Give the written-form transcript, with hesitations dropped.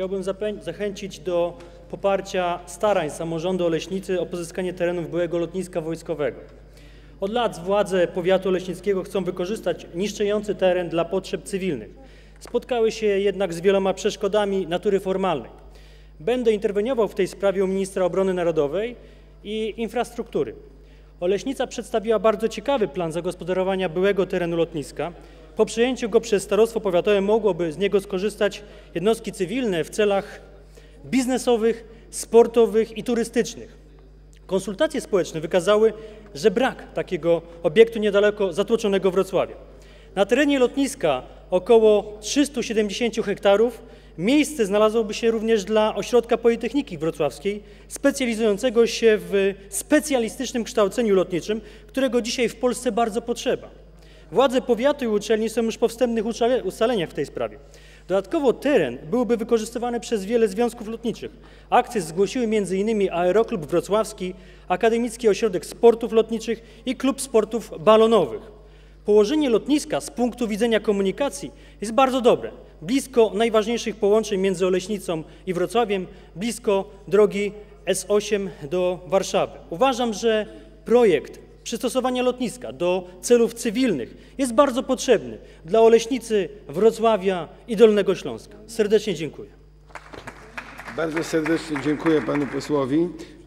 chciałbym zachęcić do poparcia starań samorządu Oleśnicy o pozyskanie terenów byłego lotniska wojskowego. Od lat władze powiatu oleśnickiego chcą wykorzystać niszczejący teren dla potrzeb cywilnych. Spotkały się jednak z wieloma przeszkodami natury formalnej. Będę interweniował w tej sprawie u ministra obrony narodowej i infrastruktury. Oleśnica przedstawiła bardzo ciekawy plan zagospodarowania byłego terenu lotniska. Po przejęciu go przez starostwo powiatowe mogłoby z niego skorzystać jednostki cywilne w celach biznesowych, sportowych i turystycznych. Konsultacje społeczne wykazały, że brak takiego obiektu niedaleko zatłoczonego Wrocławia. Na terenie lotniska około 370 hektarów miejsce znalazłoby się również dla Ośrodka Politechniki Wrocławskiej, specjalizującego się w specjalistycznym kształceniu lotniczym, którego dzisiaj w Polsce bardzo potrzeba. Władze powiatu i uczelni są już po wstępnych ustaleniach w tej sprawie. Dodatkowo teren byłby wykorzystywany przez wiele związków lotniczych. Akcje zgłosiły m.in. Aeroklub Wrocławski, Akademicki Ośrodek Sportów Lotniczych i Klub Sportów Balonowych. Położenie lotniska z punktu widzenia komunikacji jest bardzo dobre. Blisko najważniejszych połączeń między Oleśnicą i Wrocławiem, blisko drogi S8 do Warszawy. Uważam, że projekt przystosowania lotniska do celów cywilnych jest bardzo potrzebny dla Oleśnicy, Wrocławia i Dolnego Śląska. Serdecznie dziękuję. Bardzo serdecznie dziękuję panu posłowi.